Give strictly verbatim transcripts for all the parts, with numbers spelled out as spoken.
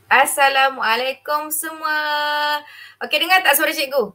Assalamualaikum semua. Okey, dengar tak suara cikgu?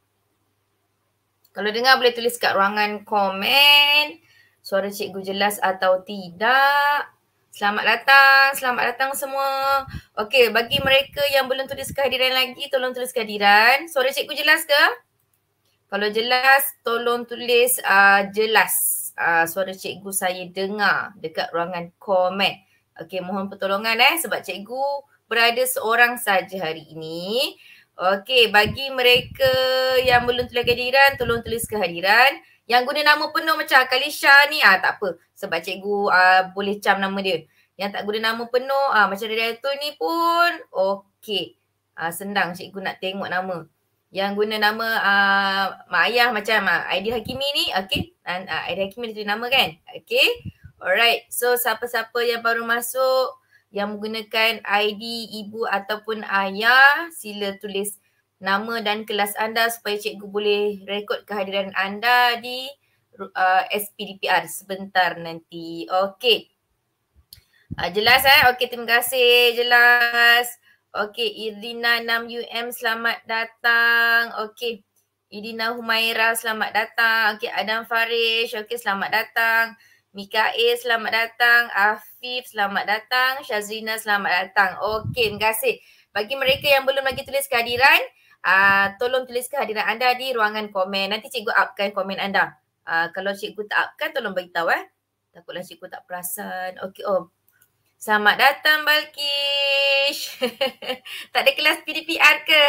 Kalau dengar boleh tulis kat ruangan komen. Suara cikgu jelas atau tidak. Selamat datang, selamat datang semua. Okey, bagi mereka yang belum tulis kehadiran lagi, tolong tulis kehadiran. Suara cikgu jelas ke? Kalau jelas, tolong tulis uh, jelas. Uh, suara cikgu saya dengar dekat ruangan komen. Okey, mohon pertolongan eh sebab cikgu berada seorang saja hari ini. Okey, bagi mereka yang belum tulis kehadiran, tolong tulis kehadiran. Yang guna nama penuh macam Kalisha ni, ah tak apa. Sebab cikgu uh, boleh cam nama dia. Yang tak guna nama penuh, ah macam Dato' ni pun okey. Ah, senang cikgu nak tengok nama. Yang guna nama uh, mak ayah macam uh, Aidil Hakimi ni, okey. Uh, Aidil Hakimi dia tulis nama kan? Okey. Alright. So, siapa-siapa yang baru masuk, yang menggunakan I D ibu ataupun ayah, sila tulis nama dan kelas anda supaya cikgu boleh rekod kehadiran anda di uh, S P D P R sebentar nanti. Okey. Uh, jelas eh? Okey, terima kasih. Jelas. Okey, Irdina enam U M selamat datang. Okey. Irdina Humaira selamat datang. Okey, Adam Farish. Okey, selamat datang. Mikael selamat datang. Afif selamat datang. Syazrina selamat datang. Okey, terima kasih. Bagi mereka yang belum lagi tulis kehadiran, uh, tolong tulis kehadiran anda di ruangan komen. Nanti cikgu upkan komen anda. Uh, kalau cikgu tak upkan, tolong beritahu eh. Takutlah cikgu tak perasan. Okey, oh. Selamat datang Balkish. Tak ada kelas P D P R ke?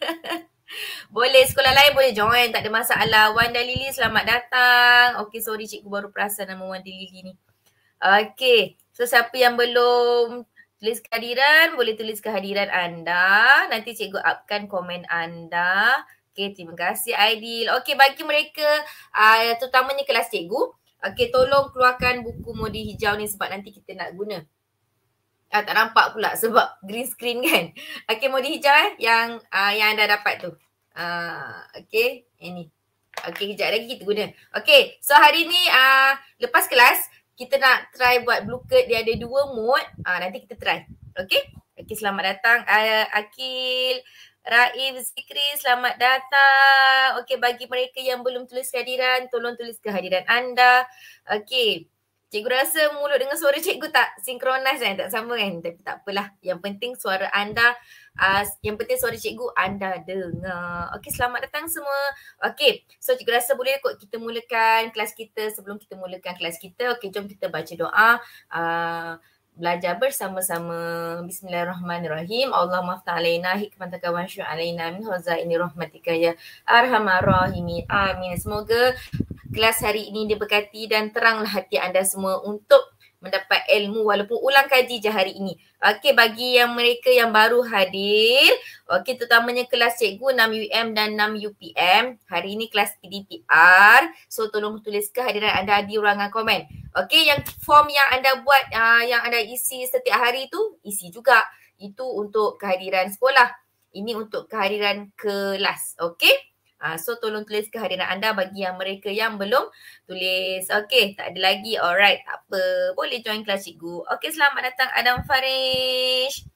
Boleh, sekolah lain boleh join. Tak ada masalah. Wanda Lily selamat datang. Okey, sorry cikgu baru perasan nama Wanda Lily ni. Okey, so siapa yang belum tulis kehadiran, boleh tulis kehadiran anda. Nanti cikgu upkan komen anda. Okey, terima kasih Aidil. Okey, bagi mereka uh, terutamanya kelas cikgu, okey, tolong keluarkan buku modi hijau ni sebab nanti kita nak guna. Ah, tak nampak pula sebab green screen kan. Okey, modi hijau eh yang uh, yang anda dapat tu. Uh, Okey, ini. Okey, kejap lagi kita guna. Okey, so hari ni uh, lepas kelas kita nak try buat blue card. Dia ada dua mode. Uh, nanti kita try. Okey. Okey, selamat datang uh, Akil, Raif, Zikri, selamat datang. Okey, bagi mereka yang belum tulis kehadiran, tolong tulis kehadiran anda. Okey. Cikgu rasa mulut dengan suara cikgu tak sinkronis kan, tak sama kan. Tapi tak apalah. Yang penting suara anda, uh, yang penting suara cikgu anda dengar. Okey, selamat datang semua. Okey, so cikgu rasa boleh kot kita mulakan kelas kita. Sebelum kita mulakan kelas kita, okey, jom kita baca doa. Uh, belajar bersama-sama. Bismillahirrahmanirrahim. Allahumma aftah alaina hikmataka wa ansur alaina min khazaini rahmatika ya arhamar rahimin. Amin. Semoga kelas hari ini diberkati dan teranglah hati anda semua untuk mendapat ilmu walaupun ulang kaji je hari ini. Okey, bagi yang mereka yang baru hadir, okey, terutamanya kelas cikgu enam U M dan enam U P M. Hari ini kelas P D P R. So, tolong tulis kehadiran anda di ruangan komen. Okey, yang form yang anda buat, uh, yang anda isi setiap hari tu, isi juga. Itu untuk kehadiran sekolah. Ini untuk kehadiran kelas. Okey. Uh, so, tolong tulis kehadiran anda bagi yang mereka yang belum tulis. Okey, tak ada lagi. Alright, tak apa. Boleh join kelas cikgu. Okey, selamat datang Adam Farish.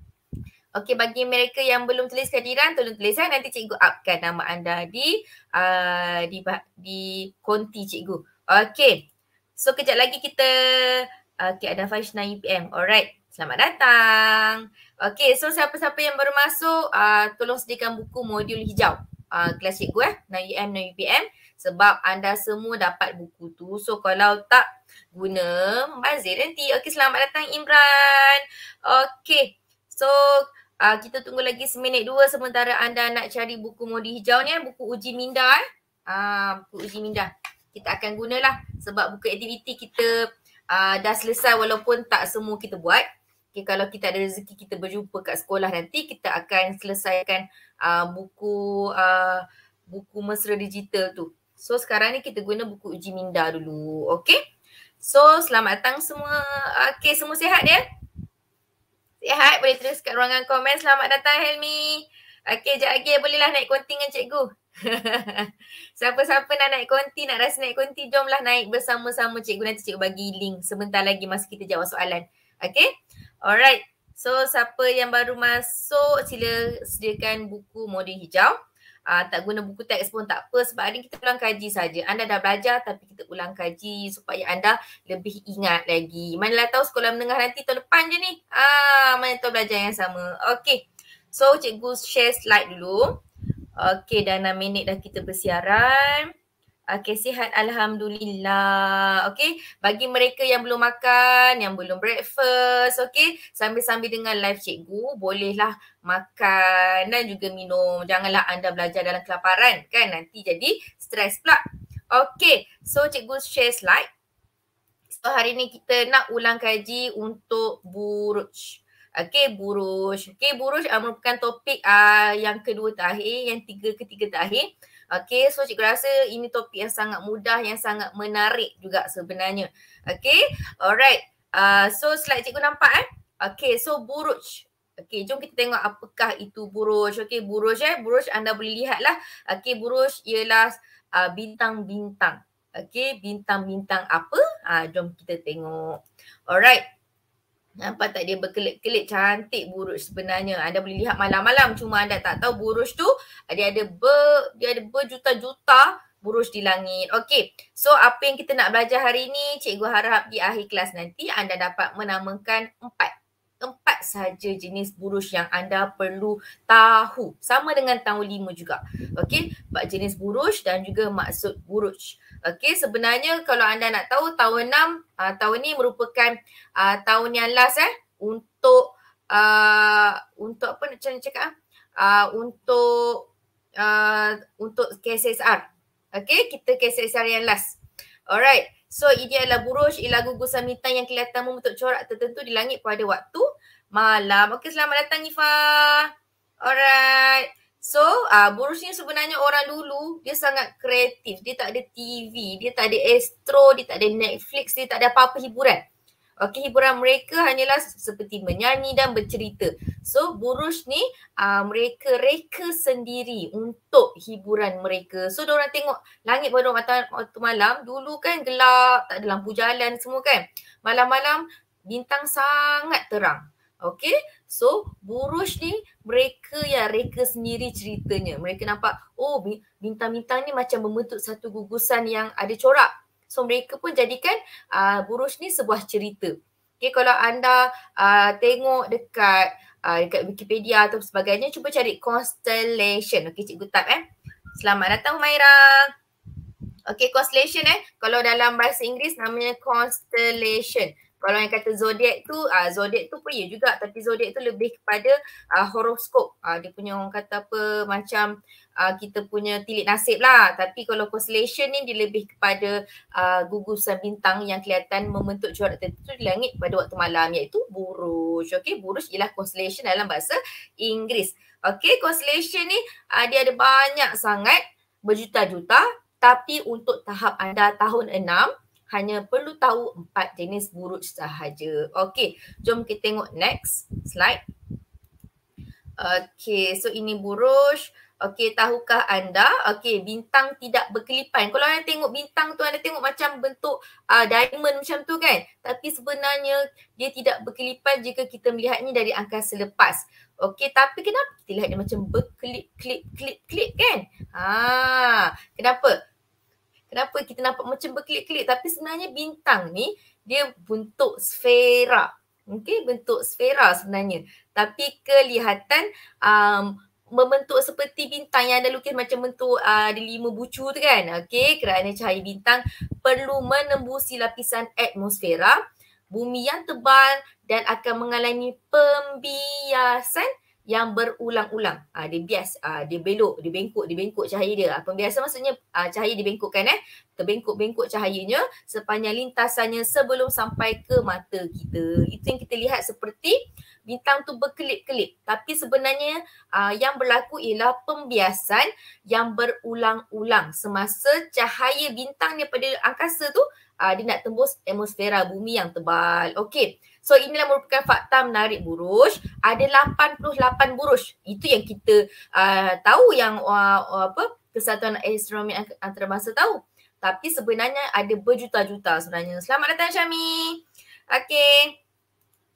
Okey, bagi mereka yang belum tulis kehadiran, tolong tulis. Nanti cikgu upkan nama anda di uh, di, di konti cikgu. Okey, so kejap lagi kita, okey, Adam Farish enam U P M. Alright, selamat datang. Okey, so siapa-siapa yang baru masuk, uh, tolong sediakan buku modul hijau. Uh, kelas cikgu eh, enam U M, enam U P M. Sebab anda semua dapat buku tu. So kalau tak guna, membazir nanti. Okey, selamat datang Imran. Okey, so uh, kita tunggu lagi seminit dua sementara anda nak cari buku modi hijau ni, buku uji minda eh. Uh, buku uji minda. Kita akan gunalah sebab buku aktiviti kita uh, dah selesai walaupun tak semua kita buat. Okay, kalau kita ada rezeki kita berjumpa kat sekolah nanti, kita akan selesaikan uh, buku uh, buku mesra digital tu. So sekarang ni kita guna buku uji minda dulu. Okay. So selamat datang semua. Okay, semua sihat ya? Sihat? Boleh tulis kat ruangan komen. Selamat datang Helmi. Okay, sekejap lagi bolehlah naik konti dengan cikgu. Siapa-siapa nak naik konti, nak rasa naik konti, jomlah naik bersama-sama cikgu. Nanti cikgu bagi link sebentar lagi masa kita jawab soalan. Okay. Alright. So siapa yang baru masuk sila sediakan buku modul hijau. Uh, tak guna buku teks pun tak apa sebab hari ni kita ulang kaji saja. Anda dah belajar tapi kita ulang kaji supaya anda lebih ingat lagi. Manalah tahu sekolah menengah nanti tahun depan je ni. Ah, mana tahu belajar yang sama. Okay. So cikgu share slide dulu. Okay, dah enam minit dah kita bersiaran. Okay, sihat Alhamdulillah. Okay, bagi mereka yang belum makan, yang belum breakfast, okay, sambil-sambil dengan live cikgu, bolehlah makan dan juga minum. Janganlah anda belajar dalam kelaparan, kan? Nanti jadi stres pula. Okay, so cikgu share slide. So hari ni kita nak ulang kaji untuk buruj. Okay, buruj. Okay, buruj uh, merupakan topik uh, yang kedua terakhir, yang tiga ketiga terakhir. Okay, so cikgu rasa ini topik yang sangat mudah, yang sangat menarik juga sebenarnya. Okay, alright. Uh, so slide cikgu nampak eh? Okay, so buruj. Okay, jom kita tengok apakah itu buruj. Okay, buruj eh. Buruj anda boleh lihat lah. Okay, buruj ialah uh, bintang-bintang. Okay, bintang-bintang apa? Ha, jom kita tengok. Alright. Nampak tak dia berkelip-kelip, cantik buruj sebenarnya. Anda boleh lihat malam-malam, cuma anda tak tahu buruj tu dia ada ber, dia ada berjuta-juta buruj di langit. Okey, so apa yang kita nak belajar hari ni, cikgu harap di akhir kelas nanti anda dapat menamakan empat. Empat sahaja jenis buruj yang anda perlu tahu. Sama dengan tahun lima juga. Okey, empat jenis buruj dan juga maksud buruj. Okey, sebenarnya kalau anda nak tahu tahun enam, uh, tahun ni merupakan uh, tahun yang last eh untuk uh, untuk apa nak cakap uh, untuk uh, untuk K S S R. Okey, kita K S S R yang last. Alright. So ini adalah buruj, ialah gugusan bintang yang kelihatan membentuk corak tertentu di langit pada waktu malam. Okey, selamat datang Ifa. Alright. So, uh, buruj ni sebenarnya orang dulu dia sangat kreatif. Dia tak ada T V, dia tak ada Astro, dia tak ada Netflix, dia tak ada apa-apa hiburan. Okey, hiburan mereka hanyalah seperti menyanyi dan bercerita. So, buruj ni uh, mereka reka sendiri untuk hiburan mereka. So, diorang tengok langit pada waktu, waktu malam. Dulu kan gelap, tak ada lampu jalan semua kan. Malam-malam bintang sangat terang. Okay, so buruj ni mereka yang reka sendiri ceritanya. Mereka nampak, oh bintang-bintang ni macam membentuk satu gugusan yang ada corak. So mereka pun jadikan uh, buruj ni sebuah cerita. Okay, kalau anda uh, tengok dekat uh, dekat Wikipedia atau sebagainya, cuba cari constellation. Okay, cikgu type eh. Selamat datang Humaira. Okay, constellation eh. Kalau dalam bahasa Inggeris namanya constellation. Kalau yang kata zodiak tu, uh, zodiak tu pun ya juga, tapi zodiak tu lebih kepada uh, horoskop. Uh, dia punya orang kata apa, macam uh, kita punya tilik nasib lah. Tapi kalau constellation ni dia lebih kepada uh, gugusan bintang yang kelihatan membentuk corak tertentu di langit pada waktu malam, iaitu buruj. Okay, buruj ialah constellation dalam bahasa Inggeris. Okay, constellation ni uh, dia ada banyak sangat, berjuta-juta. Tapi untuk tahap anda tahun enam, hanya perlu tahu empat jenis buruj sahaja. Okey, jom kita tengok next slide. Okey, so ini buruj. Okey, tahukah anda? Okey, bintang tidak berkelipan. Kalau anda tengok bintang tu, anda tengok macam bentuk uh, diamond macam tu kan? Tapi sebenarnya dia tidak berkelipan jika kita melihatnya dari angkasa lepas. Okey, tapi kenapa kita lihat dia macam berkelip-kelip-kelip-kelip kan? Ha, kenapa? Kenapa kita nampak macam berkelip-kelip, tapi sebenarnya bintang ni dia bentuk sfera. Okey, bentuk sfera sebenarnya. Tapi kelihatan um, membentuk seperti bintang yang ada lukis macam bentuk uh, ada lima bucu tu kan. Okey, kerana cahaya bintang perlu menembusi lapisan atmosfera bumi yang tebal dan akan mengalami pembiasan yang berulang-ulang. Ah, dia bias, ah, dia belok, dia bengkok, dia bengkok cahaya dia. Ah, pembiasa maksudnya ah, cahaya dibengkokkan eh. Terbengkok-bengkok cahayanya sepanjang lintasannya sebelum sampai ke mata kita. Itu yang kita lihat seperti bintang tu berkelip-kelip. Tapi sebenarnya ah, yang berlaku ialah pembiasan yang berulang-ulang semasa cahaya bintang daripada angkasa tu ah, dia nak tembus atmosfera bumi yang tebal. Okey. So inilah merupakan fakta menarik buruj. Ada lapan puluh lapan buruj. Itu yang kita uh, tahu yang uh, apa Kesatuan Astronomi Antarabangsa tahu. Tapi sebenarnya ada berjuta-juta sebenarnya. Selamat datang Syami. Okey.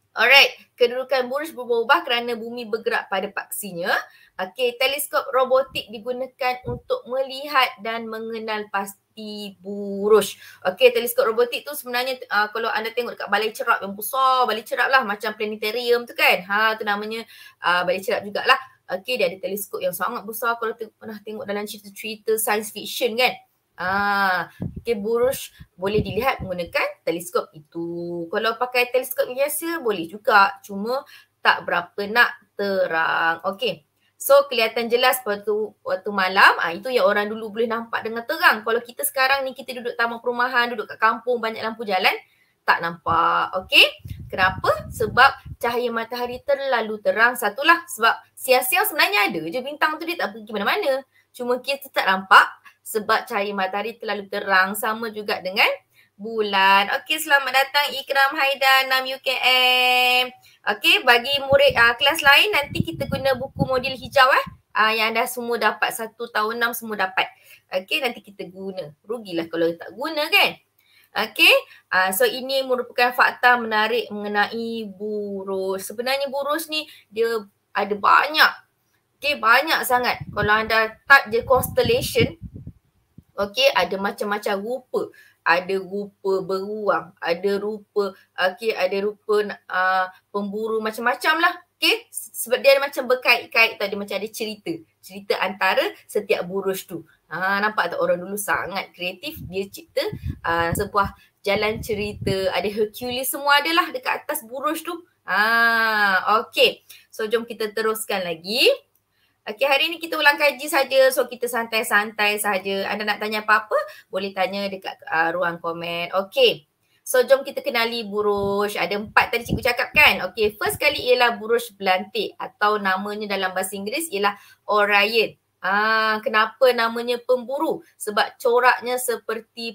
Alright, kedudukan buruj berubah kerana bumi bergerak pada paksinya. Okey, teleskop robotik digunakan untuk melihat dan mengenal pasti buruj. Okey, teleskop robotik tu sebenarnya uh, kalau anda tengok dekat balai cerap yang besar, balai cerap lah macam planetarium tu kan. Ha, tu namanya uh, balai cerap jugalah. Okey, dia ada teleskop yang sangat besar kalau te- pernah tengok dalam cerita-cerita science fiction kan. Ah, okay, buruj boleh dilihat menggunakan teleskop itu. Kalau pakai teleskop biasa boleh juga, cuma tak berapa nak terang. Okey. So kelihatan jelas waktu waktu malam, ah itu yang orang dulu boleh nampak dengan terang. Kalau kita sekarang ni kita duduk taman perumahan, duduk kat kampung banyak lampu jalan, tak nampak. Okey. Kenapa? Sebab cahaya matahari terlalu terang. Satulah sebab siang-siang sebenarnya ada je bintang tu, dia tak pergi mana-mana. Cuma kita tak nampak sebab cahaya matahari terlalu terang, sama juga dengan bulan. Okey, selamat datang Ikram Haidar enam U K M. Okey, bagi murid uh, kelas lain nanti kita guna buku modul hijau eh. Uh, yang dah semua dapat satu tahun enam semua dapat. Okey, nanti kita guna. Rugilah kalau tak guna kan. Okey, uh, so ini merupakan fakta menarik mengenai buruj. Sebenarnya buruj ni dia ada banyak. Okey, banyak sangat. Kalau anda type je constellation, okey, ada macam-macam rupa. Ada rupa beruang, ada rupa, okey, ada rupa uh, pemburu macam-macam lah. Okey, sebab dia ada macam berkait-kait tadi, macam ada cerita. Cerita antara setiap buruj tu. Ha, nampak tak orang dulu sangat kreatif, dia cipta uh, sebuah jalan cerita. Ada Hercules semua adalah dekat atas buruj tu. Ha, okey, so jom kita teruskan lagi. Okey, hari ni kita ulang kaji saja. So, kita santai-santai saja. Anda nak tanya apa-apa, boleh tanya dekat uh, ruang komen. Okey. So, jom kita kenali buruj. Ada empat tadi cikgu cakap kan? Okey, first kali ialah buruj belantik atau namanya dalam bahasa Inggeris ialah Orion. Ah, kenapa namanya pemburu? Sebab coraknya seperti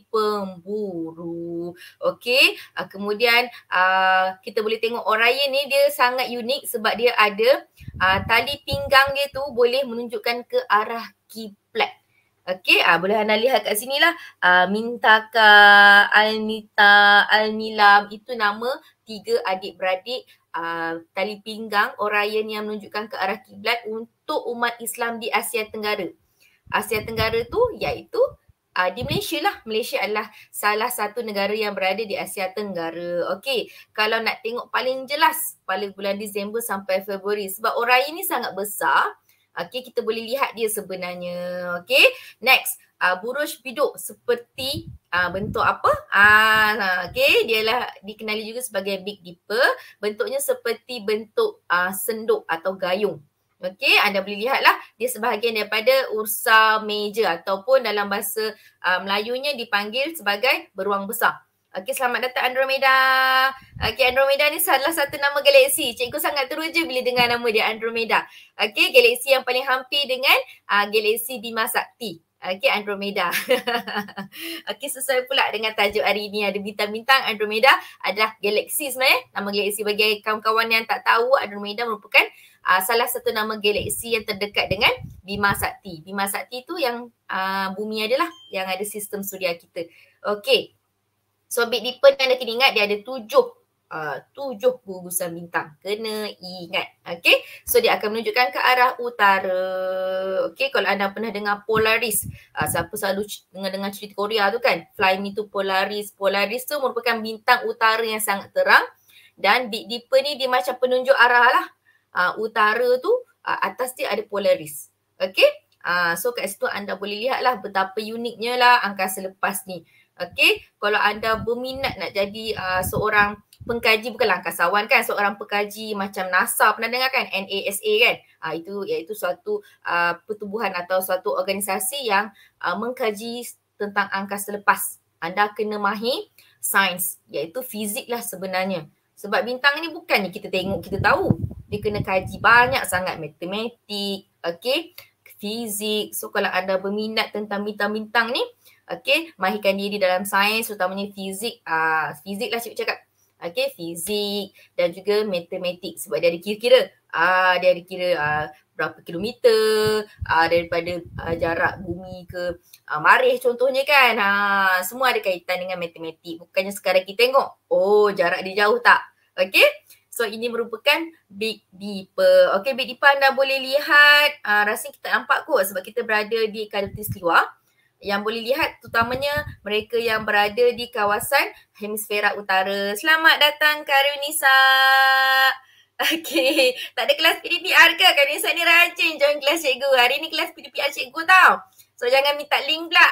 pemburu. Okey, uh, kemudian uh, kita boleh tengok Orion ni dia sangat unik sebab dia ada uh, tali pinggang dia tu boleh menunjukkan ke arah kiblat. Okey, ah boleh anda lihat kat sini lah. Uh, Mintaka, Alnita, Alnilam, itu nama tiga adik-beradik uh, tali pinggang Orion yang menunjukkan ke arah kiblat untuk umat Islam di Asia Tenggara. Asia Tenggara tu iaitu uh, di Malaysia lah. Malaysia adalah salah satu negara yang berada di Asia Tenggara. Okey, kalau nak tengok paling jelas pada bulan Disember sampai Februari sebab Orion ni sangat besar. Okey, kita boleh lihat dia sebenarnya. Okey, next. Uh, buruj biduk seperti uh, bentuk apa? Uh, Okey, dia lah dikenali juga sebagai Big Dipper. Bentuknya seperti bentuk uh, senduk atau gayung. Okey, anda boleh lihatlah dia sebahagian daripada Ursa Major ataupun dalam bahasa uh, Melayunya dipanggil sebagai beruang besar. Okey, selamat datang Andromeda. Okey, Andromeda ni salah satu nama galaksi. Cikgu sangat teruja bila dengar nama dia Andromeda. Okey, galaksi yang paling hampir dengan uh, galaksi Bima Sakti. Okey, Andromeda. Okey, sesuai pula dengan tajuk hari ini, ada bintang-bintang. Andromeda adalah galaksi sebenarnya. Nama galaksi bagi kawan-kawan yang tak tahu, Andromeda merupakan uh, salah satu nama galaksi yang terdekat dengan Bima Sakti. Bima Sakti tu yang uh, bumi adalah yang ada sistem suria kita. Okey. So Big Dipper ni anda kena ingat dia ada tujuh uh, tujuh gugusan bintang. Kena ingat. Okay. So dia akan menunjukkan ke arah utara. Okay. Kalau anda pernah dengar Polaris. Uh, siapa selalu dengar-dengar cerita Korea tu kan. Fly Me to Polaris. Polaris tu merupakan bintang utara yang sangat terang. Dan Big Dipper ni dia macam penunjuk arah lah. Uh, utara tu uh, atas dia ada Polaris. Okay. Uh, so kat situ anda boleh lihat lah betapa uniknya lah angkasa lepas ni. Okey, kalau anda berminat nak jadi uh, seorang pengkaji, bukanlah angkasawan kan, seorang pengkaji macam NASA, pernah dengar kan, NASA kan? Uh, itu iaitu suatu uh, pertubuhan atau suatu organisasi yang uh, mengkaji tentang angkasa lepas. Anda kena mahir sains, iaitu fizik lah sebenarnya. Sebab bintang ni bukannya kita tengok, kita tahu. Dia kena kaji banyak sangat matematik, okey, fizik. So kalau anda berminat tentang bintang-bintang ni, okey, mahirkan diri dalam sains, terutamanya fizik. Ah, fizik lah cikgu cakap. Okey, fizik dan juga matematik sebab dia ada kira-kira. Ah, dia ada kira ah, berapa kilometer ah, daripada ah, jarak bumi ke ah, Marikh contohnya kan. Ah, semua ada kaitan dengan matematik. Bukannya sekarang kita tengok, oh jarak dia jauh tak. Okey. So ini merupakan Big Dipper. Okay, Big Dipper anda boleh lihat, uh, rasanya kita nampak kot sebab kita berada di Khatulistiwa. Yang boleh lihat terutamanya mereka yang berada di kawasan Hemisfera Utara. Selamat datang Kak Arunisa. Okay, tak ada kelas P D P R ke? Kak Arunisa ni rajin join kelas cikgu. Hari ni kelas P D P R cikgu tau. So jangan minta link pula.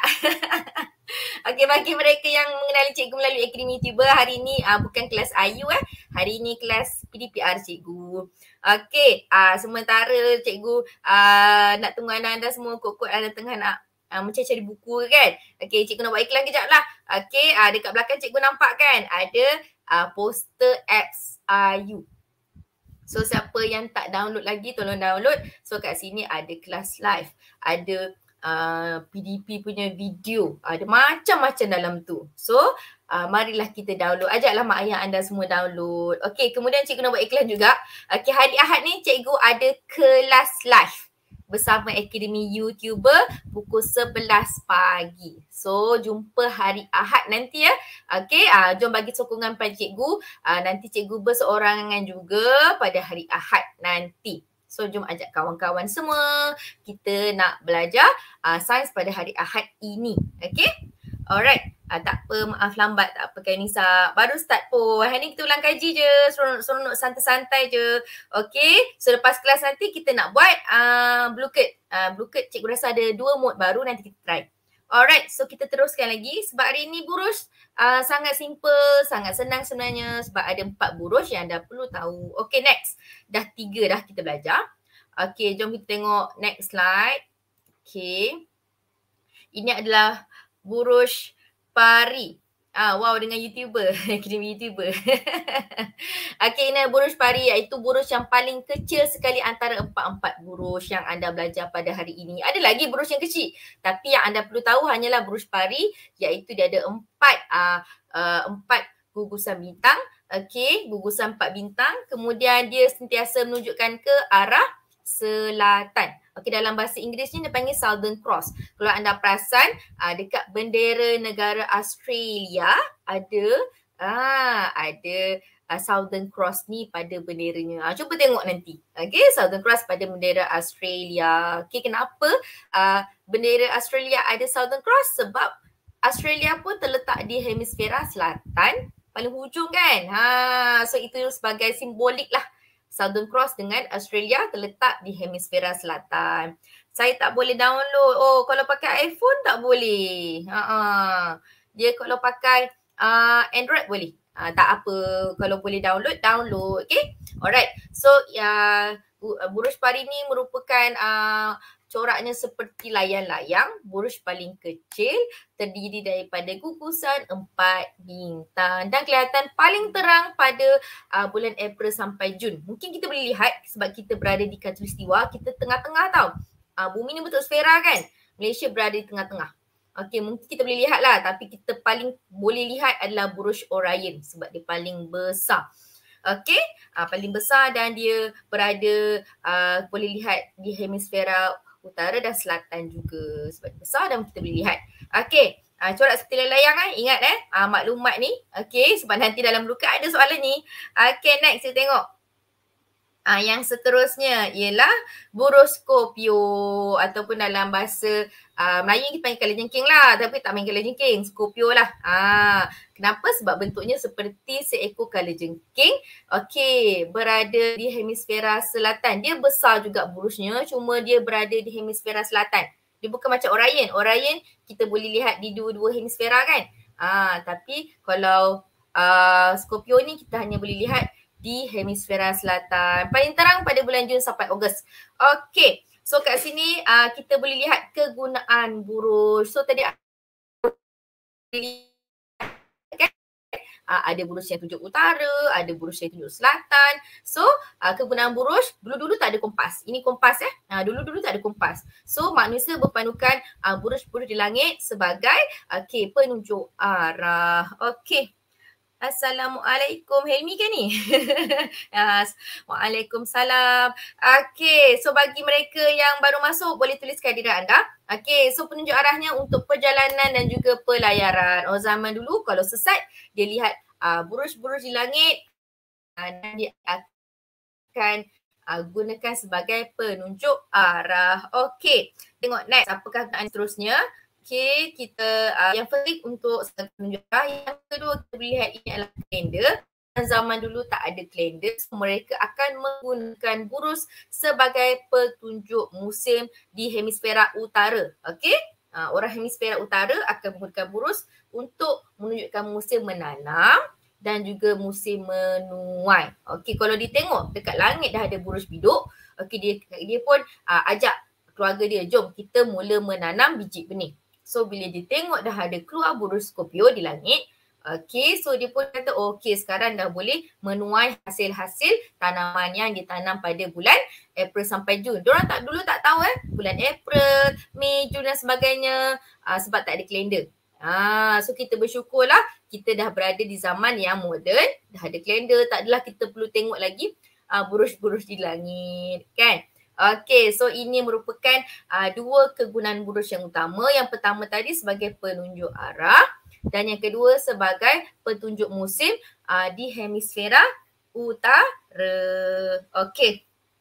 Okay, bagi mereka yang mengenali cikgu melalui Akademi YouTuber, hari ni uh, bukan kelas I U eh. Hari ni kelas P D P R cikgu. Okay, uh, sementara cikgu uh, nak tunggu anda-anda semua kot-kot anda tengah nak uh, mencari-cari buku kan. Okay, cikgu nak buat iklan kejap lah. Okay, uh, dekat belakang cikgu nampak kan ada uh, poster apps I U. So siapa yang tak download lagi, tolong download. So kat sini ada kelas live, ada uh, P D P punya video, ada macam-macam dalam tu. So uh, marilah kita download. Ajaklah mak ayah anda semua download. Okay, kemudian cikgu nak buat iklan juga. Okay, hari Ahad ni cikgu ada kelas live bersama Akademi YouTuber pukul sebelas pagi. So, jumpa hari Ahad nanti ya. Okay, uh, jom bagi sokongan pada cikgu. Uh, nanti cikgu berseorangan juga pada hari Ahad nanti. So, jom ajak kawan-kawan semua. Kita nak belajar uh, sains pada hari Ahad ini. Okay? Alright. Uh, tak apa, maaf lambat. Tak apa Kak Nisa. Baru start pun. Hari ni kita ulang kaji je. Seronok-seronok santai-santai je. Okay. So lepas kelas nanti kita nak buat uh, blue card. Uh, blue card cikgu rasa ada dua mode baru. Nanti kita try. Alright. So kita teruskan lagi. Sebab hari ni buruj uh, sangat simple. Sangat senang sebenarnya. Sebab ada empat buruj yang anda perlu tahu. Okay, next. Dah tiga dah kita belajar. Okay, jom kita tengok next slide. Okay. Ini adalah buruj pari. Ah, wow, dengan YouTuber. Akademi YouTuber. Okay, ini buruj pari iaitu buruj yang paling kecil sekali antara empat-empat buruj yang anda belajar pada hari ini. Ada lagi buruj yang kecil. Tapi yang anda perlu tahu hanyalah buruj pari iaitu dia ada empat, uh, uh, empat gugusan bintang. Okay, gugusan empat bintang. Kemudian dia sentiasa menunjukkan ke arah selatan. Okey, dalam bahasa Inggerisnya dia panggil Southern Cross. Kalau anda perasan, uh, dekat bendera negara Australia ada ah ada uh, Southern Cross ni pada benderanya. Uh, cuba tengok nanti. Okey, Southern Cross pada bendera Australia. Okey, kenapa uh, bendera Australia ada Southern Cross? Sebab Australia pun terletak di hemisfera selatan, paling hujung kan. Ha, so itu sebagai simbolik lah. Southern Cross dengan Australia terletak di hemisfera selatan. Saya tak boleh download. Oh, kalau pakai iPhone tak boleh. Ha-ha. Dia kalau pakai uh, Android boleh. Uh, tak apa. Kalau boleh download, download. Okay. Alright. So, uh, buruj pari ni merupakan uh, coraknya seperti layang-layang. Buruj paling kecil terdiri daripada gugusan empat bintang dan kelihatan paling terang pada uh, bulan April sampai Jun. Mungkin kita boleh lihat sebab kita berada di Khatulistiwa, kita tengah-tengah tau. Uh, bumi ni betul sfera kan? Malaysia berada di tengah-tengah. Okey, mungkin kita boleh lihat lah, tapi kita paling boleh lihat adalah buruj Orion sebab dia paling besar. Okey, uh, paling besar dan dia berada uh, boleh lihat di hemisfera utara dan selatan juga sebab besar dan kita boleh lihat. Okey, uh, corak seperti layang eh. Ingat eh uh, maklumat ni. Okey, sebab nanti dalam blue card ada soalan ni. Okey, next kita tengok. Uh, yang seterusnya ialah buruj Scorpio ataupun dalam bahasa uh, Melayu kita panggil kalajengking lah, tapi tak main kalajengking, Scorpio lah. Uh, kenapa? Sebab bentuknya seperti seekor kalajengking. Okey, berada di hemisfera selatan. Dia besar juga burujnya, cuma dia berada di hemisfera selatan. Dia bukan macam Orion. Orion kita boleh lihat di dua-dua hemisfera kan. Uh, tapi kalau uh, Scorpio ni kita hanya boleh lihat di hemisfera selatan. Paling terang pada bulan Jun sampai Ogos. Okey. So kat sini uh, kita boleh lihat kegunaan buruj. So tadi kan uh, ada buruj yang tunjuk utara, ada buruj yang tunjuk selatan. So uh, kegunaan buruj, dulu-dulu tak ada kompas. Ini kompas eh. Uh, dulu-dulu tak ada kompas. So manusia berpandukan uh, buruj-buruj di langit sebagai okay, penunjuk arah. Okey. Assalamualaikum. Helmi ke ni? Waalaikumsalam. Okey, so bagi mereka yang baru masuk boleh tulis kehadiran anda. Okey, so penunjuk arahnya untuk perjalanan dan juga pelayaran. Oh, zaman dulu kalau sesat dia lihat uh, buruj-buruj di langit, dan dia akan uh, gunakan sebagai penunjuk arah. Okey, tengok next apakah keadaan seterusnya. Okey, kita uh, yang first untuk penunjuk arah. Yang kedua kita lihat ini adalah kalender. Zaman dulu tak ada kalender, so mereka akan menggunakan burus sebagai petunjuk musim di hemisfera utara. Okey, uh, orang hemisfera utara akan menggunakan burus untuk menunjukkan musim menanam dan juga musim menuai. Okey, kalau ditengok dekat langit dah ada burus biduk, okey, dia dia pun uh, ajak keluarga dia, jom kita mula menanam biji benih. So bila dia tengok dah ada keluar burus Scorpio di langit, okey, so dia pun kata okey sekarang dah boleh menuai hasil-hasil tanaman yang ditanam pada bulan April sampai Jun. Diorang tak dulu tak tahu eh bulan April, Mei, Jun dan sebagainya uh, sebab tak ada kalender. Ah, so kita bersyukurlah kita dah berada di zaman yang moden, dah ada kalender, tak adalah kita perlu tengok lagi uh, burus-burus di langit, kan? Okey, so ini merupakan uh, dua kegunaan burus yang utama. Yang pertama tadi sebagai penunjuk arah dan yang kedua sebagai petunjuk musim uh, di hemisfera utara. Okey.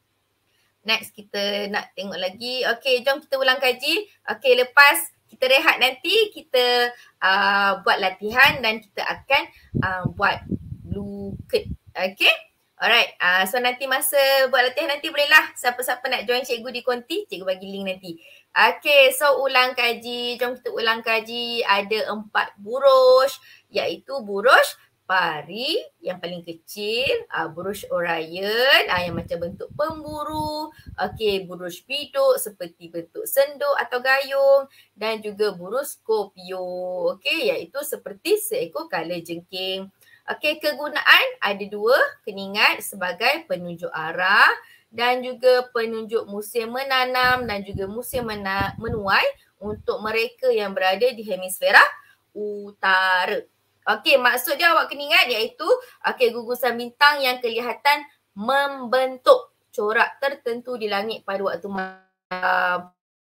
Next kita nak tengok lagi. Okey, jom kita ulang kaji. Okey, lepas kita rehat nanti kita uh, buat latihan dan kita akan uh, buat blue card. Okey. Alright. Uh, so nanti masa buat latihan nanti bolehlah siapa-siapa nak join cikgu di konti, cikgu bagi link nanti. Okey, so ulang kaji. Jom kita ulang kaji. Ada empat burus iaitu burus pari yang paling kecil, uh, burus Orion uh, yang macam bentuk pemburu, okey, burus biduk seperti bentuk senduk atau gayung dan juga burus Scorpio, okey, iaitu seperti seekor kala jengking. Okey, kegunaan ada dua, kena ingat sebagai penunjuk arah dan juga penunjuk musim menanam dan juga musim mena- menuai untuk mereka yang berada di hemisfera utara. Okey, maksud dia awak kena ingat iaitu okey, gugusan bintang yang kelihatan membentuk corak tertentu di langit pada waktu malam.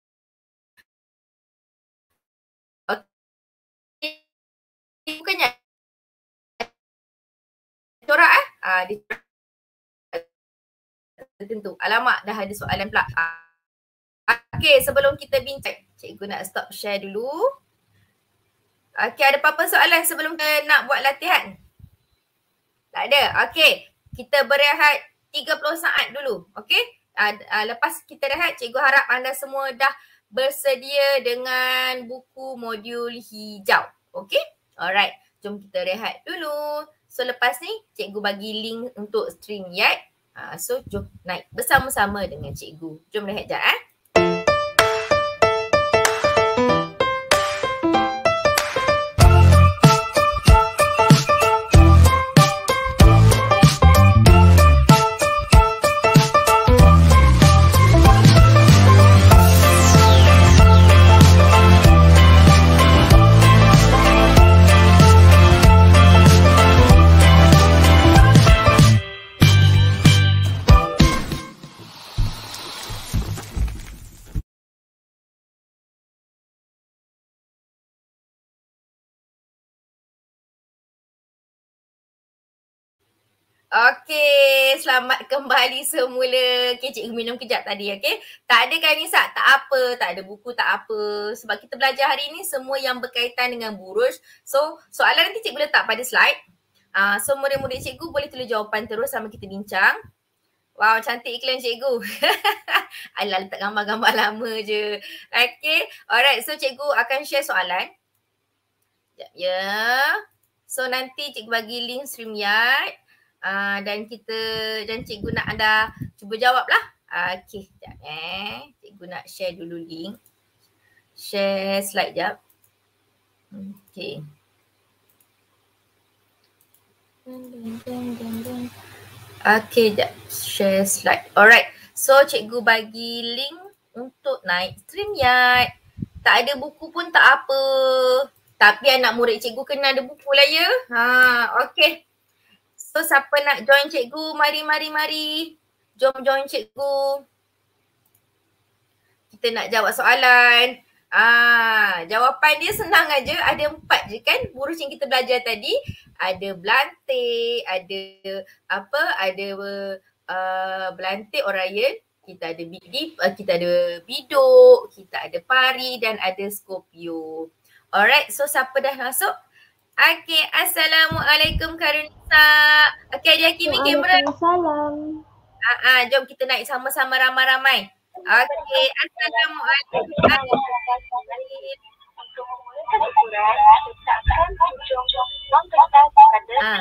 Okey, bukannya corak eh? Ah, dia tertentu. Alamak, dah ada soalan pula. Okey, sebelum kita bincang, cikgu nak stop share dulu. Okey, ada apa-apa soalan sebelum kita nak buat latihan? Tak ada. Okey, kita berehat tiga puluh saat dulu. Okey, uh, uh, lepas kita rehat, cikgu harap anda semua dah bersedia dengan buku modul hijau. Okey, alright. Jom kita rehat dulu. So lepas ni, cikgu bagi link untuk StreamYard. Uh, so jom naik bersama-sama dengan cikgu. Jom rehat sekejap eh. Okey, selamat kembali semula. Okey, cikgu minum kejap tadi, okey. Tak ada kan Nisa? Tak apa, tak ada buku, tak apa. Sebab kita belajar hari ni semua yang berkaitan dengan burus. So, soalan nanti cikgu letak pada slide. Uh, so, murid-murid cikgu boleh tulis jawapan terus sama kita bincang. Wow, cantik iklan cikgu. Alah, letak gambar-gambar lama je. Okey, alright. So, cikgu akan share soalan. Sekejap ya. So, nanti cikgu bagi link StreamYard. Uh, dan kita dan cikgu nak anda cuba jawab lah. Uh, Okey, sekejap eh. Cikgu nak share dulu link. Share slide jap. Okey. Okey, jap. Share slide. Alright. So, cikgu bagi link untuk naik StreamYard. Tak ada buku pun tak apa. Tapi anak murid cikgu kena ada buku lah ya. Ha, okey. So, siapa nak join cikgu? Mari, mari, mari. Jom join cikgu. Kita nak jawab soalan. Ah, jawapan dia senang aja. Ada empat je kan buruj yang kita belajar tadi. Ada belantik, ada apa, ada uh, belantik Orion. Kita ada bidip, uh, kita ada biduk, kita ada pari dan ada Scorpio. Alright, so siapa dah masuk? Okay, Assalamualaikum Karunisa. Okay, dia Hakimi kamera. Waalaikumsalam. Ah, ah, jom kita naik sama-sama ramai-ramai. Okay, Assalamualaikum. Ah.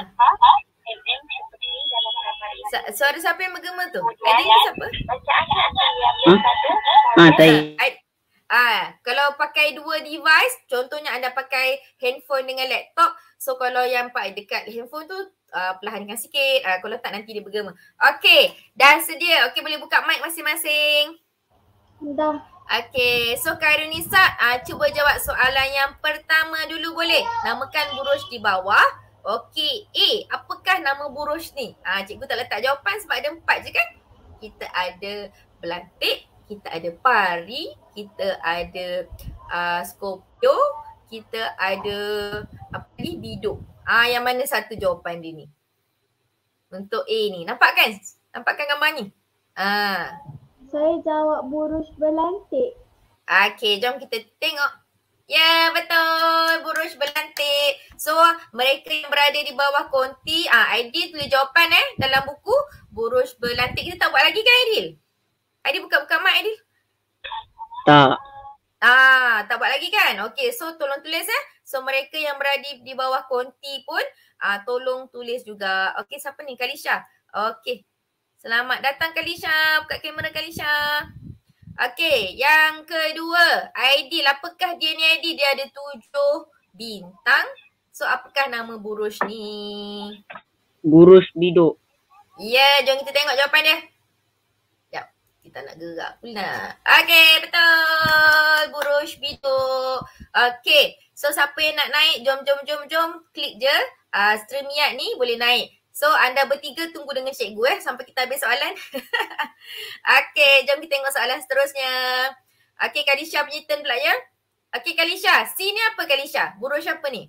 Suara siapa yang bergema tu? Aidil ni siapa? Hmm? Ah, saya. Ah, kalau pakai dua device, contohnya anda pakai handphone dengan laptop, so kalau yang pak dekat handphone tu uh, perlahankan sikit, uh, kalau tak nanti dia bergema. Okey, dah sedia. Okey, boleh buka mic masing-masing. Dah. Okey, so Karunisa uh, cuba jawab soalan yang pertama dulu boleh? Namakan buruj di bawah. Okey, A, apakah nama buruj ni? Ah, cikgu tak letak jawapan sebab ada empat je kan? Kita ada belantik, kita ada pari, kita ada uh, Scorpio, kita ada apa ni, biduk. Ah, yang mana satu jawapan dia ni? Untuk A ni. Nampak kan? Nampakkan gambar ni? Ah. Saya jawab buruj belantik. Okey, jom kita tengok. Ya, betul. Buruj belantik. So, mereka yang berada di bawah konti, ah, Aidil tulis jawapan eh dalam buku buruj belantik. Kita tak buat lagi kan Aidil? Aidil buka-buka mic Aidil? Tak. Ah, tak buat lagi kan? Okey, so tolong tulis eh. So, mereka yang berada di bawah konti pun ah, tolong tulis juga. Okey, siapa ni? Kalisha. Okey. Selamat datang Kalisha. Buka kamera Kalisha. Okey, yang kedua, Aidil. Apakah dia ni Aidil? Dia ada tujuh bintang. So, apakah nama buruj ni? Buruj biduk. Ya, yeah, jom kita tengok jawapan dia. Sekejap, kita nak gerak pula. Okey, betul. Buruj biduk. Okey, so siapa yang nak naik? Jom, jom, jom, jom. Klik je. Uh, StreamYard ni boleh naik. So, anda bertiga tunggu dengan cikgu eh sampai kita habis soalan. Okey, jom kita tengok soalan seterusnya. Okey, Kalisha punya turn pula ya. Okey, Kalisha. C ni apa Kalisha? Buruj apa ni?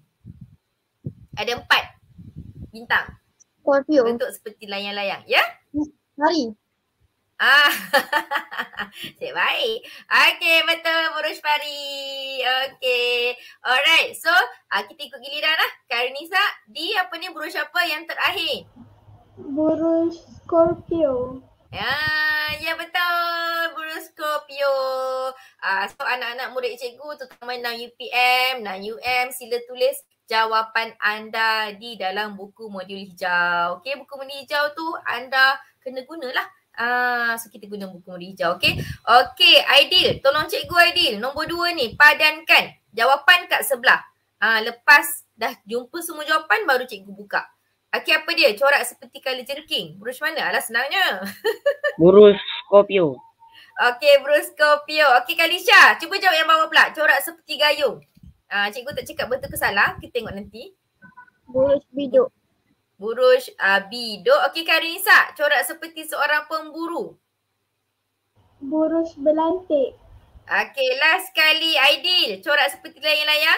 Ada empat bintang. Scorpio. Bentuk seperti layang-layang. Ya? Pari. Ah, cik baik. Okey, betul buruj pari. Okey. Alright. So, uh, kita ikut giliran lah. Karunisa, di apa ni buruj apa yang terakhir? Buruj Scorpio. Ya, ya betul. Buruj Scorpio. Uh, so, anak-anak murid cikgu terutama enam U P M, enam U M, sila tulis jawapan anda di dalam buku modul hijau. Okey, buku modul hijau tu anda kena gunalah. Ah, so kita guna buku modul hijau. Okey. Okey, Aidil. Tolong cikgu Aidil. Nombor dua ni, padankan jawapan kat sebelah. Ah, lepas dah jumpa semua jawapan baru cikgu buka. Okey, apa dia? Corak seperti kala jengking. Buruj mana? Alah, senangnya. Buruj Scorpio. Okey, buruj Scorpio. Okey, Kalisha. Cuba jawab yang bawah pula. Corak seperti gayung. Ah, cikgu tak cakap betul ke salah. Kita tengok nanti. Buruj biduk. Buruj uh, biduk. Okey, Karunisa. Corak seperti seorang pemburu. Buruj belantik. Okey, last sekali Aidil. Corak seperti layang-layang.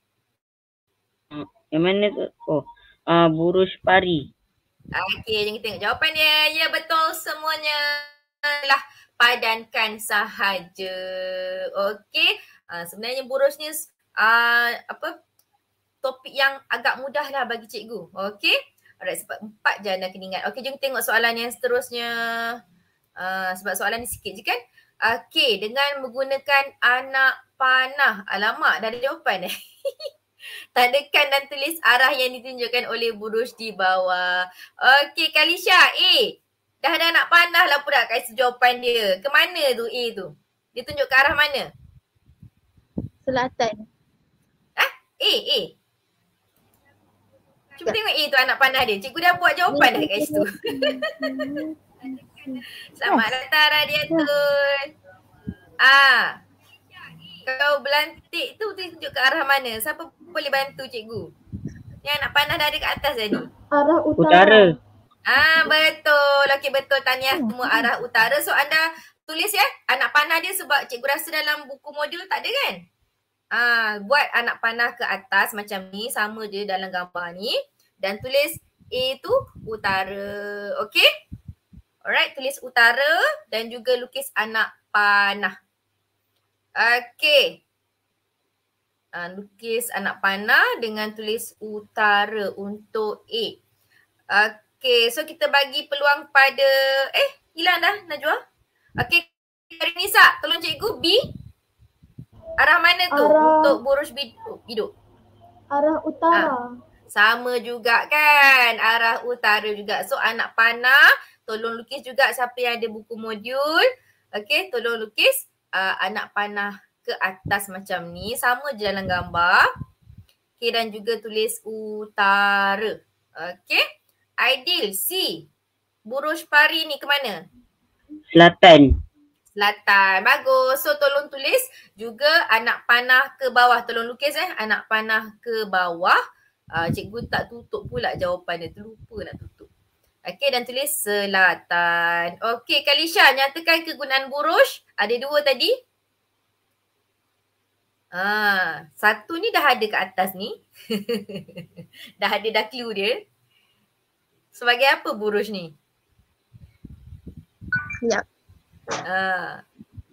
Yang mana tu? Oh, uh, buruj pari. Okey, jom kita tengok jawapan dia. Ya, betul semuanya. Lah, padankan sahaja. Okey. Uh, sebenarnya buruj ni uh, apa? Topik yang agak mudah lah bagi cikgu. Okey. Alright, sebab empat je anda kena ingat. Okey, jom tengok soalan yang seterusnya. Uh, sebab soalan ni sikit je kan. Okey, dengan menggunakan anak panah. Alamak, dah ada jawapan eh. Tandakan dan tulis arah yang ditunjukkan oleh buruj di bawah. Okey, Kalisha, A. Dah ada anak panah lah pula kat jawapan dia. Ke mana tu A tu? Dia tunjuk ke arah mana? Selatan. Ah, A, A. Cuba tengok A tu anak panah dia. Cikgu dah buat jawapan dah kat situ. Selamat datang Radiatun. Ah. Kalau belantik tu tunjuk ke arah mana? Siapa boleh bantu cikgu? Yang anak panah dah ada kat atas tadi. Arah utara. Utara. Ah, betul. Okey, betul. Tahniah semua arah utara. So anda tulis ya anak panah dia sebab cikgu rasa dalam buku modul tak ada kan? Ah, buat anak panah ke atas macam ni, sama je dalam gambar ni. Dan tulis A tu utara. Okay? Alright, tulis utara dan juga lukis anak panah. Okay. Uh, lukis anak panah dengan tulis utara untuk A. Okay, so kita bagi peluang pada, eh hilang dah Najwa. Okay, Nisa, tolong cikgu B. Arah mana tu Arah, untuk buruj biduk? Arah utara. Ha, sama juga kan, arah utara juga. So anak panah, tolong lukis juga siapa yang ada buku modul. Okay, tolong lukis uh, anak panah ke atas macam ni. Sama je dalam gambar. Okay, dan juga tulis utara. Okay, Aidil, C. Buruj pari ni ke mana? Selatan. Selatan. Bagus. So tolong tulis juga anak panah ke bawah. Tolong lukis eh. Anak panah ke bawah. Uh, cikgu tak tutup pula jawapan dia. Terlupa nak tutup. Okey, dan tulis selatan. Okey, Kalisha, nyatakan kegunaan buruj. Ada dua tadi. Ah, satu ni dah ada kat atas ni. dah ada dah clue dia. Sebagai apa buruj ni? Ya. Ah.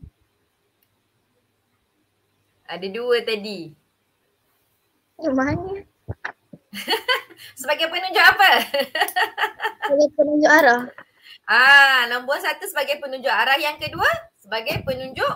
Ada dua tadi. Yang mana? Sebagai penunjuk apa? Sebagai penunjuk arah. Ah, nombor satu sebagai penunjuk arah. Yang kedua sebagai penunjuk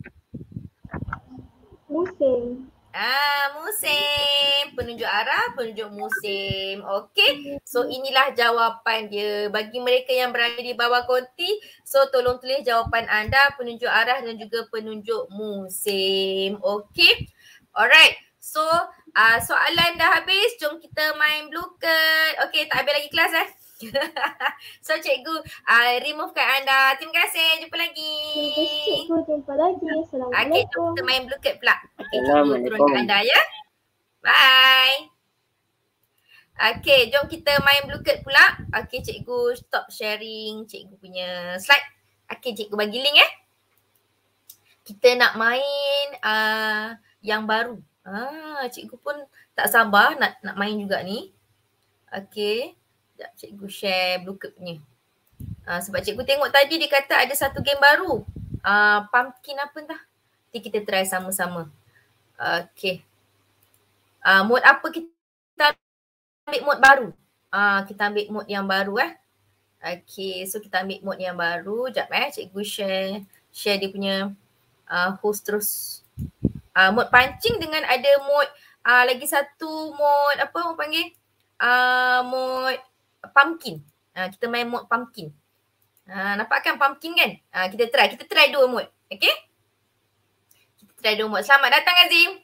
musim. Ah, musim. Penunjuk arah, penunjuk musim. Okey. So inilah jawapan dia. Bagi mereka yang berada di bawah konti, so tolong tulis jawapan anda, penunjuk arah dan juga penunjuk musim. Okey. Alright. So uh, soalan dah habis. Jom kita main blue card. Okey, tak habis lagi kelas eh. So cikgu uh, removekan anda. Terima kasih. Jumpa lagi. Terima kasih cikgu. Jumpa lagi. Assalamualaikum. Okey, jom kita main blue card pula. Okey, cikgu turunkan anda ya. Bye. Okey, jom kita main blue card pula. Okey, cikgu stop sharing cikgu punya slide. Okey, cikgu bagi link eh. Kita nak main uh, yang baru. Ah, cikgu pun tak sabar nak nak main juga ni. Okey. Sekejap cikgu share blue card punya. Uh, sebab cikgu tengok tadi dia kata ada satu game baru. Uh, pumpkin apa entah. Nanti kita try sama-sama. Okey. Uh, mode apa kita ambil mode baru? Uh, kita ambil mode yang baru eh. Okey, so kita ambil mode yang baru. Sekejap eh, cikgu share share dia punya uh, host terus. Uh, mode pancing dengan ada mode uh, lagi satu mode apa orang panggil? Uh, mode pumpkin. Uh, kita main mode pumpkin. Uh, nampak kan pumpkin kan? Uh, kita try. Kita try dua mode. Okay? Kita try dua mode. Selamat datang Azim.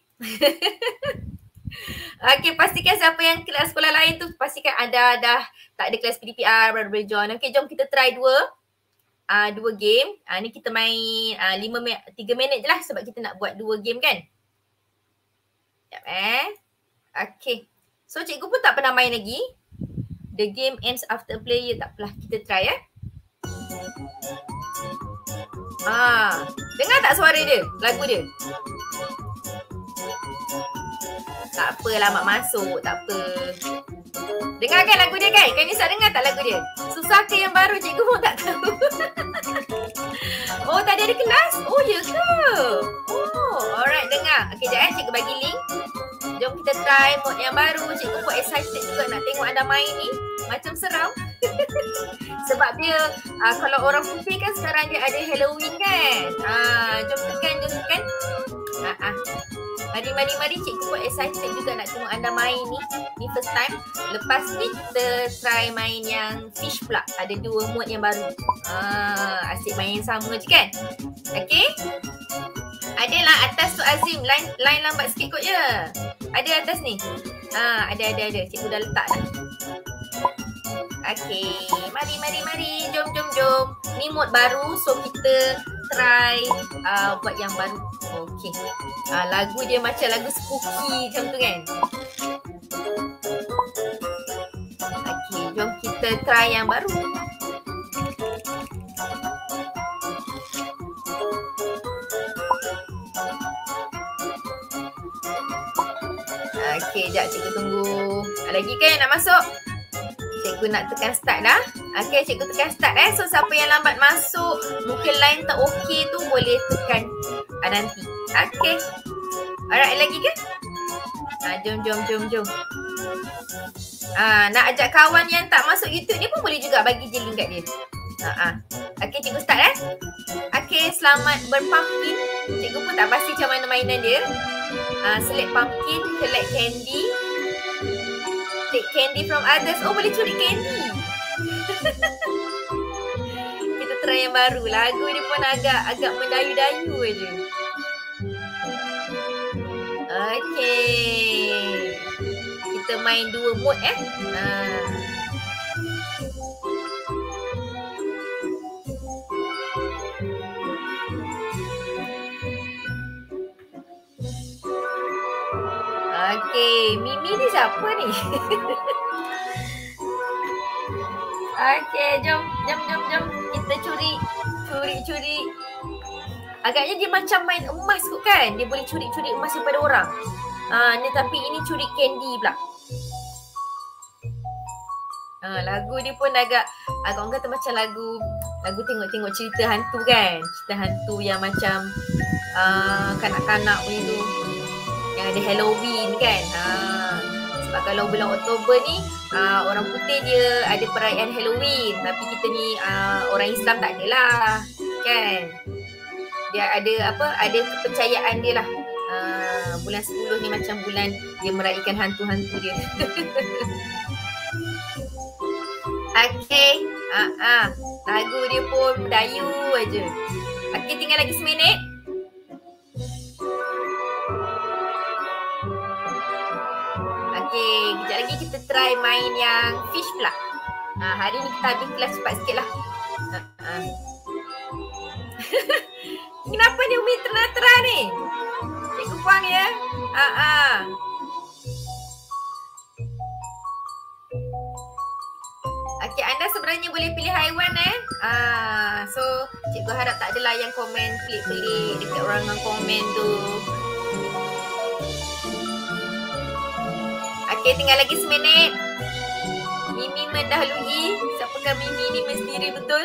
Okay, pastikan siapa yang kelas sekolah lain tu, pastikan ada dah tak ada kelas P D P R baru boleh join. Okay, jom kita try dua. Uh, dua game. Uh, ni kita main uh, lima minit, tiga minit je lah sebab kita nak buat dua game kan. Sekejap eh. Okay. So cikgu pun tak pernah main lagi. The game ends after player. Tak apalah, kita try eh. Ah, dengar tak suara dia? Lagu dia? Tak apalah mak masuk, tak apa. Dengar kan lagu dia kan? Kan Nisa dengar tak lagu dia? Susah ke yang baru? Cikgu pun tak tahu. Oh, tadi ada kelas? Oh, ya ke? Oh, alright, dengar. Okay, sekejap eh. Cikgu bagi link. Jom kita try mode yang baru. Cikgu pun excited juga nak tengok anda main ni. Macam seram. Sebab dia, uh, kalau orang putih kan sekarang dia ada Halloween kan? Uh, jom tekan, jom tekan. Uh, uh. Mari, mari, mari. Cikgu pun excited juga nak tengok anda main ni. Ni first time. Lepas ni kita try main yang fish pula. Ada dua mode yang baru. Ah, asyik main yang sama je kan? Okay? Adalah atas tu Azim. Line, line lambat sikit kot je. Ada atas ni. Ah, ada, ada, ada. Cikgu dah letak dah. Okay. Mari, mari, mari. Jom, jom, jom. Ni mode baru. So kita try uh, buat yang baru. Okay. Uh, lagu dia macam lagu spooky macam tu kan. Okay, jom kita try yang baru. Okey, sekejap cikgu tunggu. Lagi kan yang nak masuk? Cikgu nak tekan start dah. Okey, cikgu tekan start eh. So siapa yang lambat masuk, mungkin line tak okey tu boleh tekan ah, nanti. Okey. Alright, lagi ke? Ah, jom, jom, jom, jom. Ah, nak ajak kawan yang tak masuk YouTube ni pun boleh juga bagi je link kat dia. Ah, ah. Okey, cikgu start eh. Okey, selamat berpumpkin. Cikgu pun tak pasti macam mana mainan dia. Ah, select pumpkin, collect candy. Take candy from others. Oh, boleh curi candy. Kita try yang baru. Lagu dia pun agak agak mendayu-dayu aje. Okey. Kita main dua mode eh. Ah. Okey, Mimi ni siapa ni? Okey, jom, jom, jom, jom. Kita curi, curi, curi. Agaknya dia macam main emas kot kan? Dia boleh curi-curi emas daripada orang. Ah, ni tapi ini curi candy pula. Ah, lagu dia pun agak, agak orang kata macam lagu, lagu tengok-tengok cerita hantu kan? Cerita hantu yang macam uh, kanak-kanak punya tu. Yang ada Halloween kan. Ha. Sebab kalau bulan Oktober ni uh, orang putih dia ada perayaan Halloween. Tapi kita ni uh, orang Islam tak adalah. Kan. Dia ada apa, ada kepercayaan dia lah. Uh, bulan sepuluh ni macam bulan dia meraihkan hantu-hantu dia. Okay. Uh, uh. Lagu dia pun Melayu aja. Okay, tinggal lagi seminit. Okay, kejap lagi kita try main yang fish pula. Ha, hari ni kita habis kelas cepat sikit lah. Ha, ha. Kenapa ni Umi tera-tera ni? Cikgu buang ya. Ha, ha. Okay, anda sebenarnya boleh pilih haiwan eh. Ha, so, cikgu harap tak adalah yang komen pelik-pelik dekat orang yang komen tu. Okay, tinggal lagi seminit. Mimi mendahului. Siapakah Mimi ni misteri betul?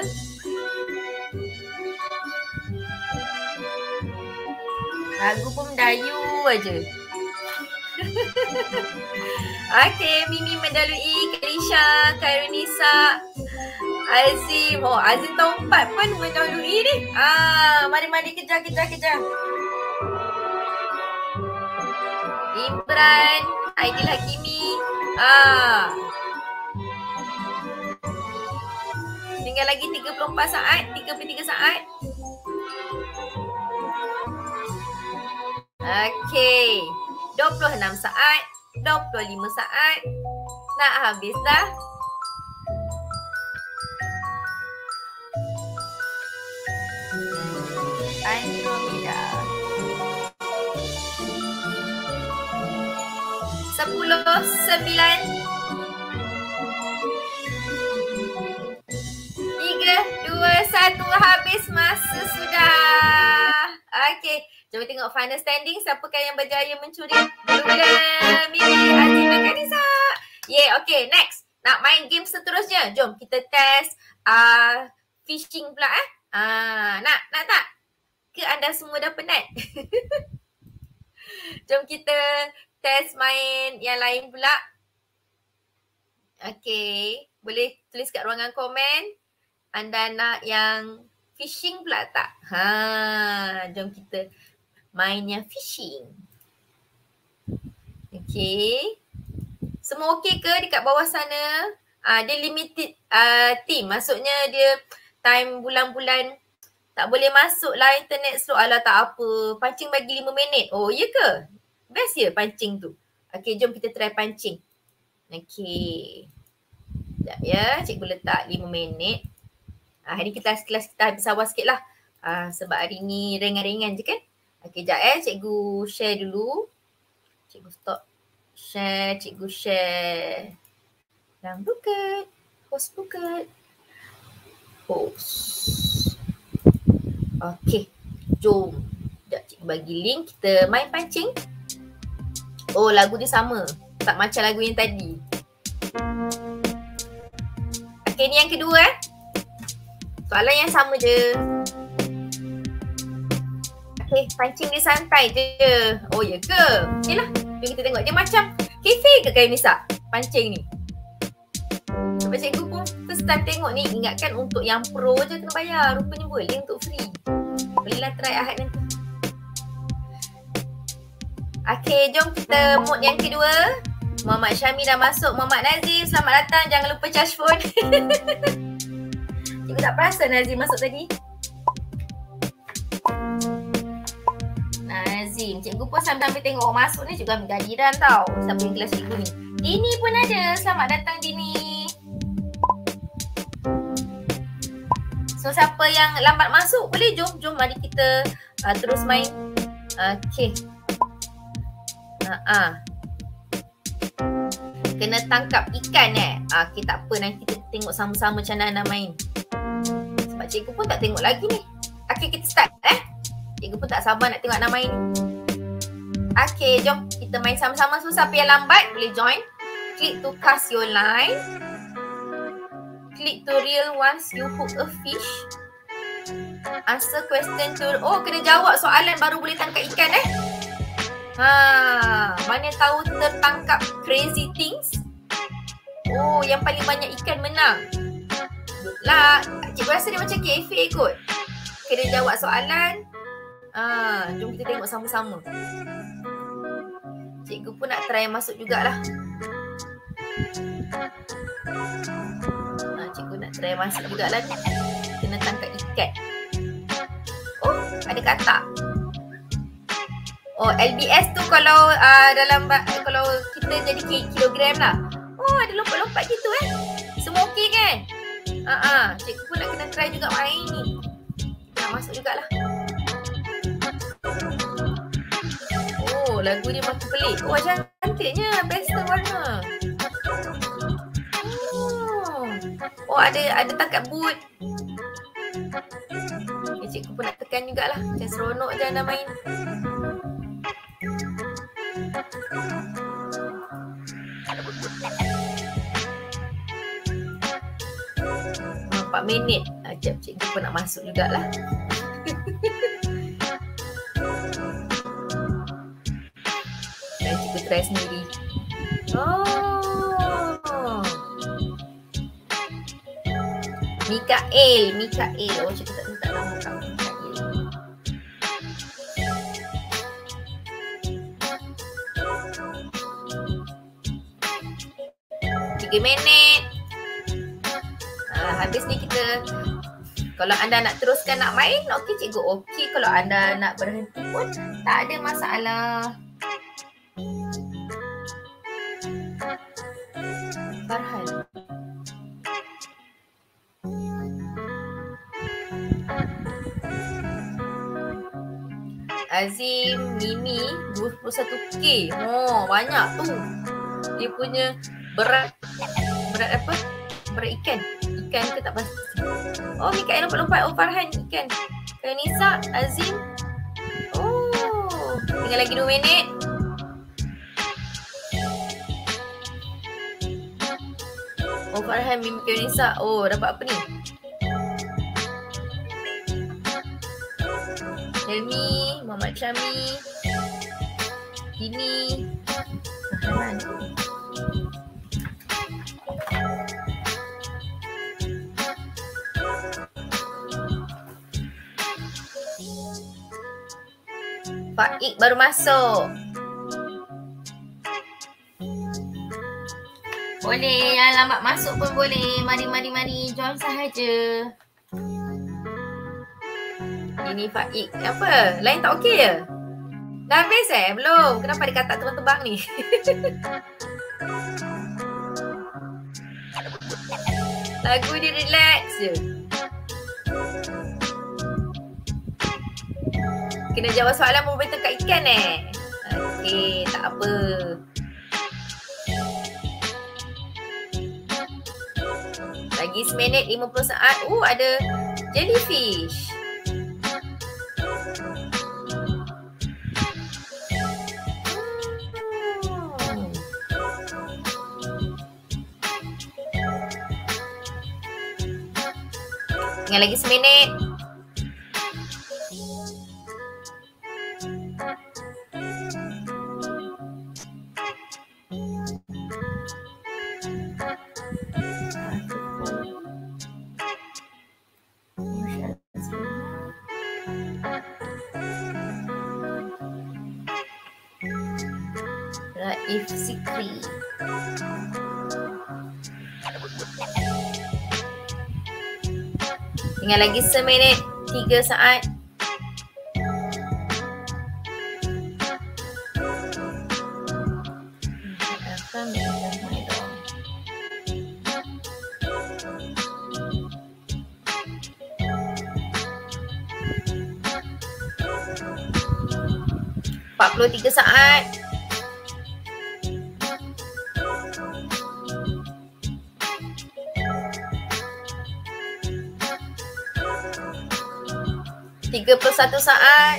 Lagu pun Melayu aja. Okay, Mimi mendahului. Kalisha, Kairunisa, Azim. Oh, Azim tahun empat pun mendahului ni. Ah, mari-mari kejar, kejar, kejar. Imran, Aidil Hakimi. Ah. Tinggal lagi tiga puluh empat saat, tiga puluh tiga saat. Okey. dua puluh enam saat, dua puluh lima saat. Nak habis dah. Andromeda. Sepuluh, sembilan, tiga, dua, satu, habis masa sudah. Okey, jom tengok final standing. Siapakah yang berjaya mencuri gula Mimi, Azim dan Kanisa. Yeah, okey, next. Nak main game seterusnya. Jom kita test uh, fishing pula eh. Uh, nak, nak tak? Ke anda semua dah penat? Jom kita test main yang lain pula. Okay. Boleh tulis kat ruangan komen. Anda nak yang fishing pula tak? Ha, jom kita main yang fishing. Okay. Semua okay ke dekat bawah sana? Ah, dia limited uh, team. Maksudnya dia time bulan-bulan tak boleh masuk lah internet slow. Alah tak apa. Pancing bagi lima minit. Oh iya ke? Best ya pancing tu. Okay, jom kita try pancing. Okay. Sekejap ya, cikgu letak lima minit. Ah, hari ni kita kelas kita habis awal sikit lah. Ah, sebab hari ni ringan-ringan je kan. Okay, sekejap eh. Cikgu share dulu. Cikgu stop. Share, cikgu share. Dan buket. Host buket. Host. Okay. Jom. Sekejap cikgu bagi link. Kita main pancing. Oh, lagu dia sama. Tak macam lagu yang tadi. Okay, ni yang kedua eh. Soalan yang sama je. Okay, pancing dia santai je. Oh, ya ke? Okay lah. Jom kita tengok. Dia macam kafe ke kain Nisa? Pancing ni. Sebab cikgu pun first time tengok ni. Ingatkan untuk yang pro je kena bayar. Rupanya boleh untuk free. Bolehlah try Ahad nanti. Okay, jom kita mode yang kedua. Muhammad Syami dah masuk. Muhammad Nazim, selamat datang. Jangan lupa charge phone. Cikgu tak perasan Nazim masuk tadi. Nazim, cikgu pun sambil-sambil tengok orang masuk ni. Cikgu ambil gadiran tau. Siapa yang kelas cikgu ni. Dini pun ada. Selamat datang Dini. So siapa yang lambat masuk boleh jom. Jom mari kita uh, terus main. Okay. Uh-uh. Kena tangkap ikan eh. Ah, okay, tak apa. Nanti kita tengok sama-sama macam mana nak main. Sebab cikgu pun tak tengok lagi ni. Okay, kita start eh. Cikgu pun tak sabar nak tengok nak main. Okay, jom kita main sama-sama. So, siapa yang lambat boleh join. Click to cast your line. Click to reel once you hook a fish. Answer question to... Oh, kena jawab soalan baru boleh tangkap ikan eh. Ha, mana tahu tertangkap crazy things? Oh, yang paling banyak ikan menang. Good luck. Cikgu rasa dia macam kafe kot. Kena jawab soalan. Ha, jom kita tengok sama-sama. Cikgu pun nak try masuk jugalah. Ha, cikgu nak try masuk jugalah ni. Kena tangkap ikan. Oh, ada katak. Oh, L B S tu kalau uh, dalam kalau kita jadi kilogram lah. Oh, ada lompat-lompat gitu eh. Semua okey kan? Ah, uh -uh. Cikgu pun nak kena try juga main ni. Nak masuk jugalah. Oh, lagu dia makin pelik. Oh, cantiknya. Best warna. Oh, oh ada ada tangkap boot. Okay, cikgu pun nak tekan jugalah. Macam seronok je anda main. empat minit. Ajab cikgu pun nak masuk jugalah. Dan cikgu try sendiri. Oh. Mikael, Mikael. Oh, cikgu tak minta nama kau. tiga minit. Ha, habis ni kita, kalau anda nak teruskan nak main, okey cikgu okey. Kalau anda nak berhenti pun tak ada masalah. Farhan. Azim, Mimi, dua puluh satu K. Oh, banyak tu. Dia punya berat. Berat apa? Berat ikan. Ikan ke tak pasti. Oh, Mikael lompat-lompat. Oh, Farhan ikan. Kanisa, Azim. Oh, tinggal lagi dua minit. Oh, Farhan, Mimi, Kanisa. Oh, dapat apa ni? Helmi, Muhammad Syami. Dini. Farhan. Faik baru masuk. Boleh, yang lambat masuk pun boleh. Mari, mari, mari. Join sahaja. Ini Faik. Apa? Lain tak okey je? Dah habis eh? Belum. Kenapa dia kata terbang-terbang ni? Lagu dia relax je. Kena jawab soalan boleh tangkap ikan eh. Okey, tak apa. Lagi seminit lima puluh saat. Oh, ada jellyfish. Tinggal lagi seminit. Raif Sikri. Tinggal lagi seminit, tiga saat. empat puluh tiga saat. tiga puluh satu saat.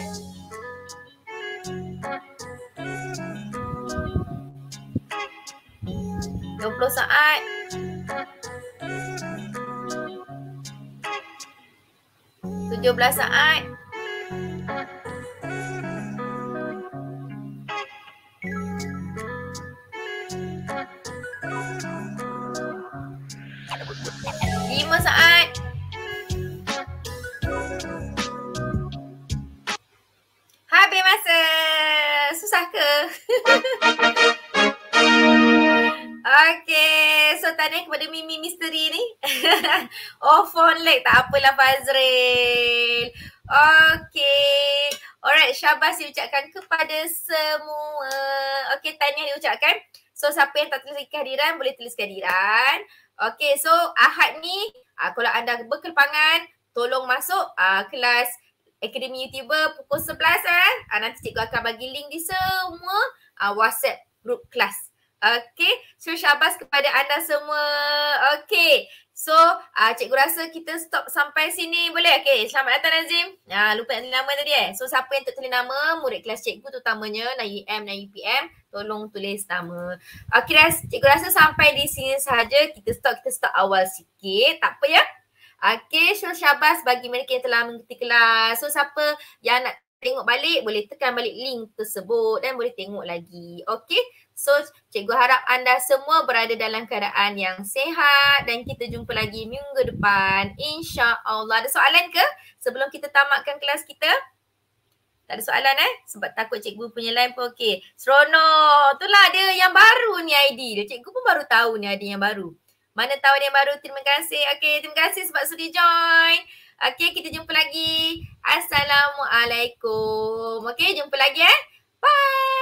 dua puluh saat. tujuh belas saat. lima saat. Habis masa. Susah ke? Okay, so tanya kepada Mimi Misteri ni. Oh, phone lag. Tak apalah Fazril. Okay. Alright, syabas diucapkan kepada semua. Okay, tanya diucapkan. So, siapa yang tak tulis kehadiran, boleh tulis kehadiran. Okay, so Ahad ni, uh, kalau anda berkelapangan, tolong masuk uh, kelas Akademi YouTuber pukul sebelas. Eh. Uh, nanti cikgu akan bagi link di semua uh, WhatsApp group kelas. Okay, so syabas kepada anda semua. Okay, so uh, cikgu rasa kita stop sampai sini boleh? Okay, selamat datang Nazim. Uh, lupa nak tulis nama tadi eh. So siapa yang tak tulis nama, murid kelas cikgu terutamanya Nayi M, Nayi P M, tolong tulis nama. Okay, cikgu rasa sampai di sini sahaja. Kita stop, kita stop awal sikit. Tak apa ya? Okay, so syabas bagi mereka yang telah mengikuti kelas. So siapa yang nak tengok balik, boleh tekan balik link tersebut dan boleh tengok lagi. Okay, so cikgu harap anda semua berada dalam keadaan yang sihat dan kita jumpa lagi minggu depan. InsyaAllah. Ada soalan ke sebelum kita tamatkan kelas kita? Tak ada soalan eh? Sebab takut cikgu punya line pun okey. Seronok. Itulah ada yang baru ni I D dia. Cikgu pun baru tahu ni ada yang baru. Mana tahu ada yang baru. Terima kasih. Okey, terima kasih sebab sudi join. Okey, kita jumpa lagi. Assalamualaikum. Okey, jumpa lagi eh. Bye.